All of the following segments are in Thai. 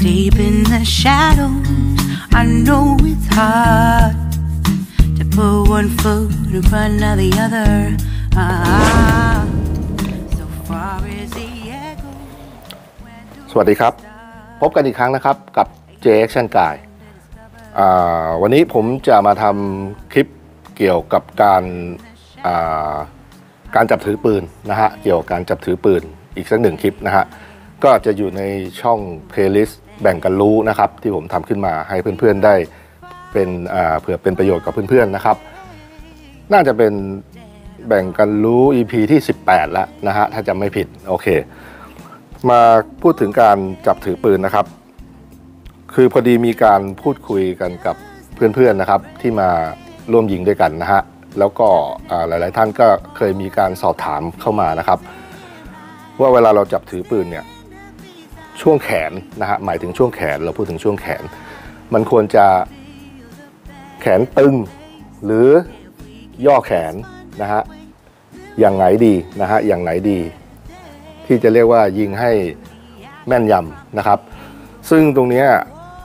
Deep in the shadows, I know it's hard to put one foot in front of the other. So far as the echo. สวัสดีครับพบกันอีกครั้งนะครับกับ J Action Guy วันนี้ผมจะมาทำคลิปเกี่ยวกับการจับถือปืนนะฮะเกี่ยวกับการจับถือปืนอีกสักหนึ่งคลิปนะฮะก็จะอยู่ในช่อง playlist แบ่งกันรู้นะครับที่ผมทำขึ้นมาให้เพื่อนๆได้เป็นเผื่อเป็นประโยชน์กับเพื่อนๆนะครับน่าจะเป็นแบ่งกันรู้ EP ที่18แล้วนะฮะถ้าจำไม่ผิดโอเคมาพูดถึงการจับถือปืนนะครับคือพอดีมีการพูดคุยกันกับเพื่อนๆนะครับที่มาร่วมยิงด้วยกันนะฮะแล้วก็หลายๆท่านก็เคยมีการสอบถามเข้ามานะครับว่าเวลาเราจับถือปืนเนี่ยช่วงแขนนะฮะหมายถึงช่วงแขนเราพูดถึงช่วงแขนมันควรจะแขนตึงหรือย่อแขนนะฮะอย่างไหนดีนะฮะอย่างไหนดีที่จะเรียกว่ายิงให้แม่นยำนะครับซึ่งตรงนี้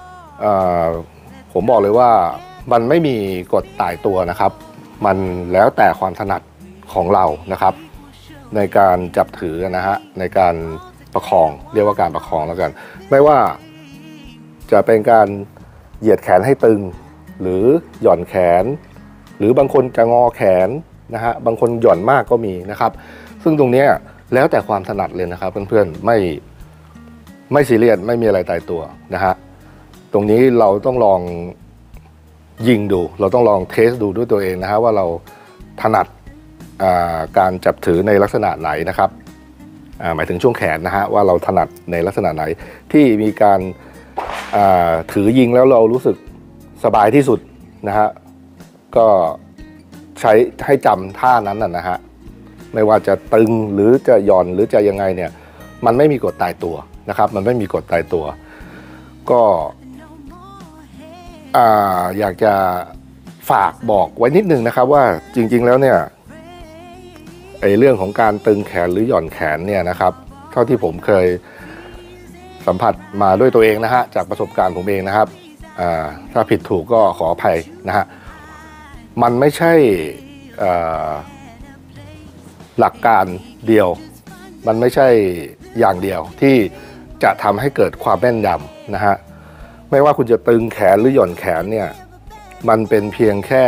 ผมบอกเลยว่ามันไม่มีกฎตายตัวนะครับมันแล้วแต่ความถนัดของเรานะครับในการจับถือนะฮะในการประคองเรียกว่าการประคองแล้วกันไม่ว่าจะเป็นการเหยียดแขนให้ตึงหรือหย่อนแขนหรือบางคนจะงอแขนนะฮะบางคนหย่อนมากก็มีนะครับซึ่งตรงนี้แล้วแต่ความถนัดเลยนะครับเพื่อนๆไม่ซีเรียสไม่มีอะไรตายตัวนะฮะตรงนี้เราต้องลองยิงดูเราต้องลองเทสดูด้วยตัวเองนะฮะว่าเราถนัดการจับถือในลักษณะไหนนะครับหมายถึงช่วงแขนนะฮะว่าเราถนัดในลักษณะไหนที่มีการถือยิงแล้วเรารู้สึกสบายที่สุดนะฮะก็ใช้ให้จำท่านั้นนะฮะไม่ว่าจะตึงหรือจะหย่อนหรือจะยังไงเนี่ยมันไม่มีกฎตายตัวนะครับมันไม่มีกฎตายตัวก็อยากจะฝากบอกไว้นิดนึงนะครับว่าจริงๆแล้วเนี่ยเรื่องของการตึงแขนหรือหย่อนแขนเนี่ยนะครับเท่าที่ผมเคยสัมผัสมาด้วยตัวเองนะฮะจากประสบการณ์ผมเองนะครับถ้าผิดถูกก็ขออภัยนะฮะมันไม่ใช่หลักการเดียวมันไม่ใช่อย่างเดียวที่จะทำให้เกิดความแม่นยำนะฮะไม่ว่าคุณจะตึงแขนหรือหย่อนแขนเนี่ยมันเป็นเพียงแค่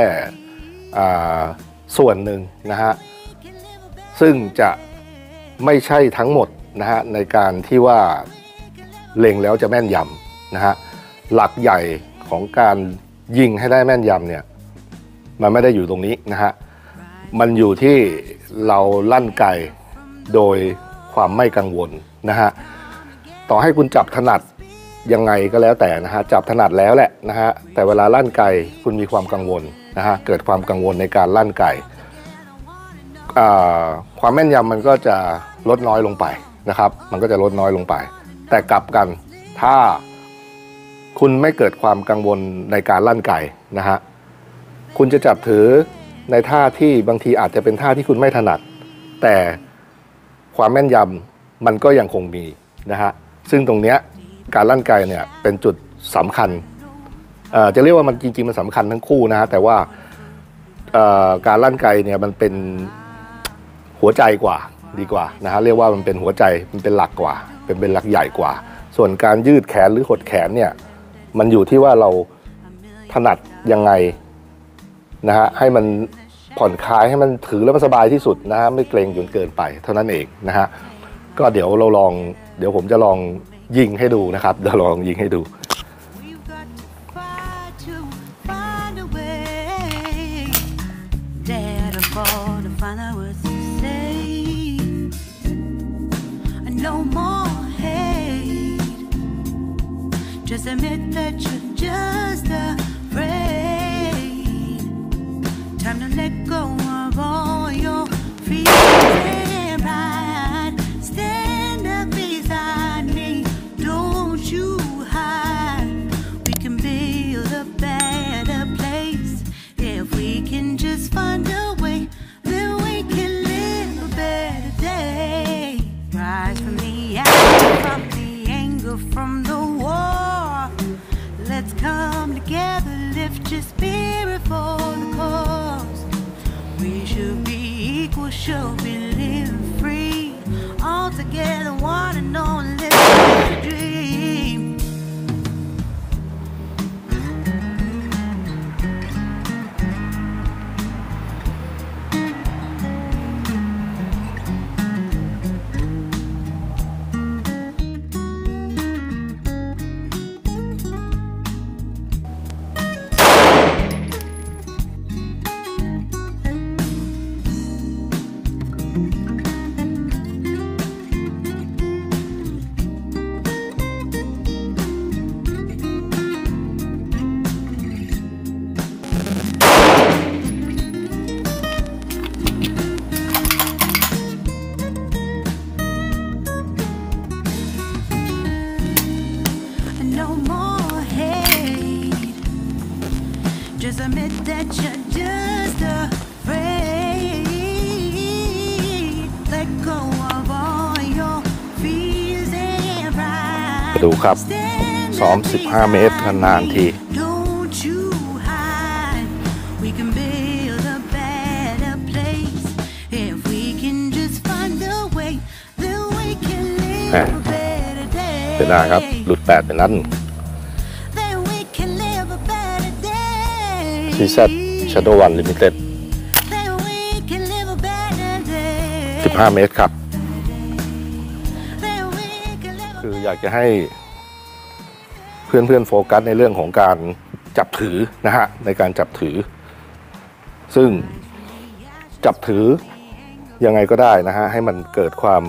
ส่วนหนึ่งนะฮะซึ่งจะไม่ใช่ทั้งหมดนะฮะในการที่ว่าเล็งแล้วจะแม่นยำนะฮะหลักใหญ่ของการยิงให้ได้แม่นยำเนี่ยมันไม่ได้อยู่ตรงนี้นะฮะมันอยู่ที่เราลั่นไกโดยความไม่กังวลนะฮะต่อให้คุณจับถนัดยังไงก็แล้วแต่นะฮะจับถนัดแล้วแหละนะฮะแต่เวลาลั่นไกคุณมีความกังวลนะฮะเกิดความกังวลในการลั่นไกความแม่นยำมันก็จะลดน้อยลงไปนะครับมันก็จะลดน้อยลงไปแต่กลับกันถ้าคุณไม่เกิดความกังวลในการลั่นไกนะฮะคุณจะจับถือในท่าที่บางทีอาจจะเป็นท่าที่คุณไม่ถนัดแต่ความแม่นยำมันก็ยังคงมีนะฮะซึ่งตรงเนี้ยการลั่นไกเนี่ยเป็นจุดสำคัญจะเรียกว่ามันจริงๆมันสำคัญทั้งคู่นะฮะแต่ว่าการลั่นไกเนี่ยมันเป็นหัวใจกว่าดีกว่านะฮะเรียกว่ามันเป็นหัวใจมันเป็นหลักกว่าเป็นหลักใหญ่กว่าส่วนการยืดแขนหรือหดแขนเนี่ยมันอยู่ที่ว่าเราถนัดยังไงนะฮะให้มันผ่อนคลายให้มันถือแล้วมันสบายที่สุดนะฮะไม่เกรงจนเกินไปเท่านั้นเองนะฮะก็เดี๋ยวผมจะลองยิงให้ดูนะครับเดี๋ยวลองยิงให้ดู Just admit that you're just afraid. Time to let go of all your fears and pride. Stand up beside me, don't you hide. We can build a better place if we can just find a way. Then we can live a better day. Rise from the anger, from the anger, from the war. the spirit for the cause. We should be equal, should be living free. All together, one and all, living the dream. No more hate. Just admit that you're just afraid. Let go of all your fears and pride. ดูครับซ้อม15 เมตรนานๆที Don't you hide. We can build a better place if we can just find the way. Then we can live a better day. เป็นได้ครับหลุด8เป็นนั้น Then we can live a better day. CZ Shadow One Limited Then we can live a better day. 15 เมตรครับ Then we can live a คืออยากจะให้เพื่อนๆโฟกัสในเรื่องของการจับถือนะฮะในการจับถือ ซึ่งจับถือยังไงก็ได้นะฮะให้มันเกิดความ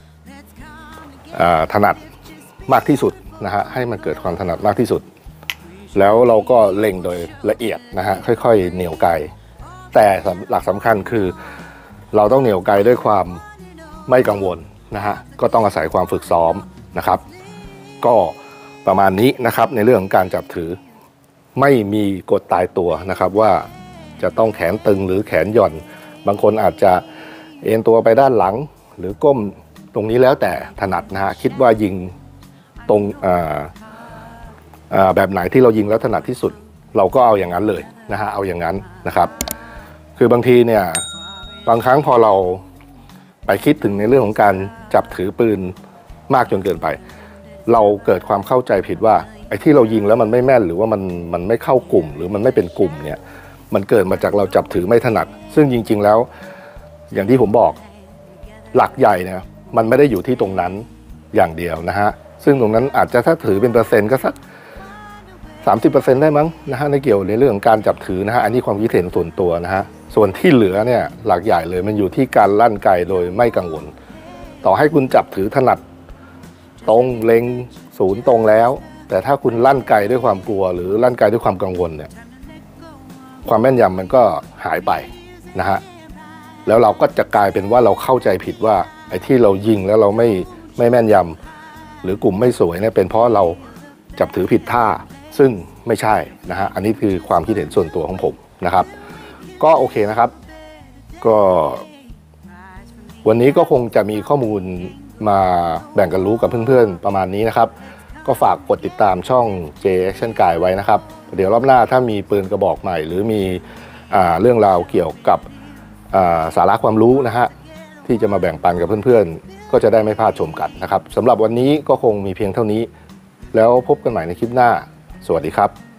ถนัดมากที่สุดนะฮะให้มันเกิดความถนัดมากที่สุด แล้วเราก็เล็งโดยละเอียดนะฮะค่อยๆเหนี่ยวไกแต่หลักสำคัญคือเราต้องเหนี่ยวไกด้วยความไม่กังวลนะฮะก็ต้องอาศัยความฝึกซ้อมนะครับก็ประมาณนี้นะครับในเรื่องของการจับถือไม่มีกฎตายตัวนะครับว่าจะต้องแขนตึงหรือแขนหย่อนบางคนอาจจะเอ็นตัวไปด้านหลังหรือก้มตรงนี้แล้วแต่ถนัดนะฮะคิดว่ายิงตรงแบบไหนที่เรายิงแล้วถนัดที่สุดเราก็เอาอย่างนั้นเลยนะฮะเอาอย่างนั้นนะครับคือบางทีเนี่ยบางครั้งพอเราไปคิดถึงในเรื่องของการจับถือปืนมากจนเกินไปเราเกิดความเข้าใจผิดว่าไอ้ที่เรายิงแล้วมันไม่แม่นหรือว่ามันไม่เข้ากลุ่มหรือมันไม่เป็นกลุ่มเนี่ยมันเกิดมาจากเราจับถือไม่ถนัดซึ่งจริงๆแล้วอย่างที่ผมบอกหลักใหญ่เนี่ยมันไม่ได้อยู่ที่ตรงนั้นอย่างเดียวนะฮะซึ่งตรงนั้นอาจจะถ้าถือเป็นเปอร์เซ็นต์ก็สัก 30% ได้มั้งนะฮะในเกี่ยวในเรื่องของการจับถือนะฮะอันนี้ความคิดเห็นส่วนตัวนะฮะส่วนที่เหลือเนี่ยหลักใหญ่เลยมันอยู่ที่การลั่นไกโดยไม่กังวลต่อให้คุณจับถือถนัดตรงเล็งศูนย์ตรงแล้วแต่ถ้าคุณลั่นไกด้วยความกลัวหรือลั่นไกด้วยความกังวลเนี่ยความแม่นยำมันก็หายไปนะฮะแล้วเราก็จะกลายเป็นว่าเราเข้าใจผิดว่าไอ้ที่เรายิงแล้วเราไม่แม่นยำหรือกลุ่มไม่สวยเนี่ยเป็นเพราะเราจับถือผิดท่าซึ่งไม่ใช่นะฮะอันนี้คือความคิดเห็นส่วนตัวของผมนะครับก็โอเคนะครับก็วันนี้ก็คงจะมีข้อมูลมาแบ่งกันรู้กับเพื่อนๆประมาณนี้นะครับก็ฝากกดติดตามช่อง J Action Guy ไว้นะครับเดี๋ยวรอบหน้าถ้ามีปืนกระบอกใหม่หรือมีเรื่องราวเกี่ยวกับสาระความรู้นะฮะที่จะมาแบ่งปันกับเพื่อนๆก็จะได้ไม่พลาดชมกันนะครับสำหรับวันนี้ก็คงมีเพียงเท่านี้แล้วพบกันใหม่ในคลิปหน้าสวัสดีครับ